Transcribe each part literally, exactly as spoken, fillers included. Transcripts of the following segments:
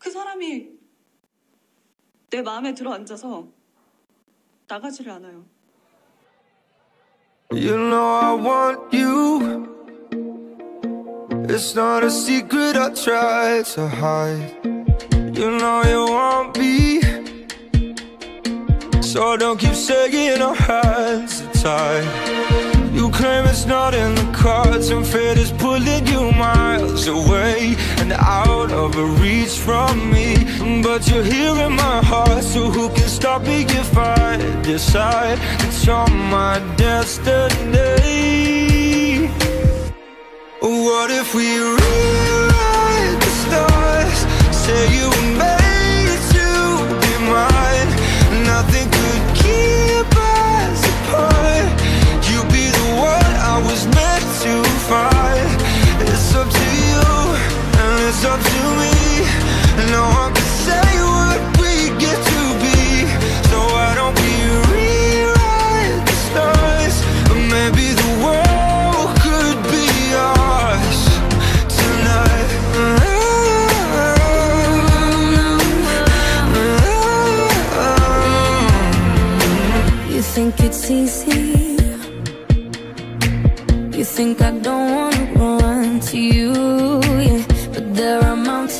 그 사람이 내 마음에 들어 앉아서 나가지를 않아요. You know I want you. It's not a secret I try to hide. You know you want me, so don't keep saying our hands are tied. You claim it's not in the cards, and fate is pulling you miles away and out of reach from me. But you're here in my heart, so who can stop me if I decide that you're my destiny? What if we rewrite the stars? Say you were made to be mine. Nothing could keep us apart. You'd be the one I was meant to find. It's up to you, and it's up to me. No one can say what we get to be. So why don't we rewrite the stars? Or maybe the world could be ours tonight. You think it's easy? You think I don't wanna run to you, yeah. But there are mountains,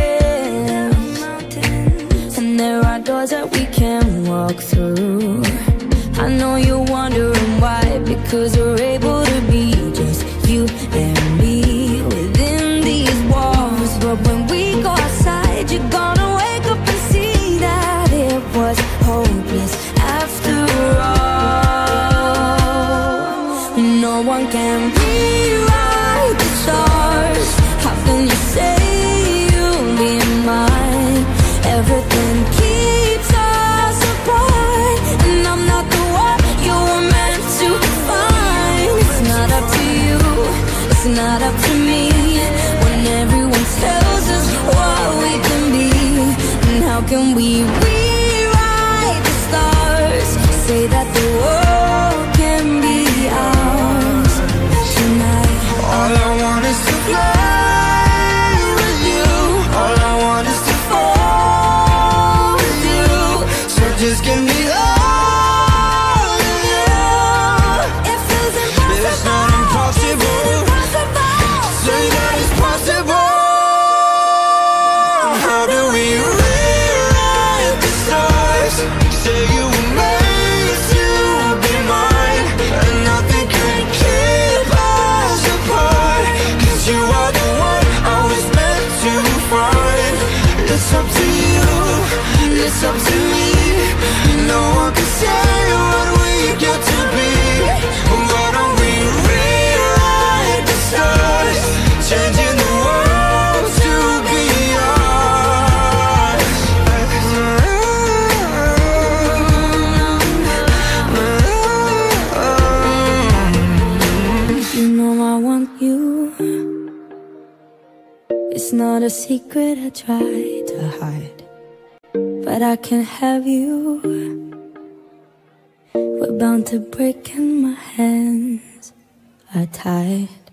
and there are doors that we can walk through. I know you're wondering why, because we're able to be just you and me within these walls. But when we go outside, you're gonna wake up and see that it was hopeless after all. No one can rewrite the stars. How can you say you'll be mine? Everything keeps us apart, and I'm not the one you were meant to find. It's not up to you, it's not up to me, when everyone tells us what we can be. And how can we rewrite the stars? Say that the world can be ours tonight. All I want is to fly with you. All I want is to fall with you. So just give me all of you. It feels impossible. It's not impossible. Say that it's possible. How do we rewrite the stars? Say you were made to be mine, and nothing can keep us apart. 'Cause you are the one I was meant to find. It's up to you, it's up to me. No one can say what we get to be. Why don't we rewrite the stars? Changing the world to be ours. You know I want you. It's not a secret I try to hide, but I can't have you. We're bound to break and my hands are tied.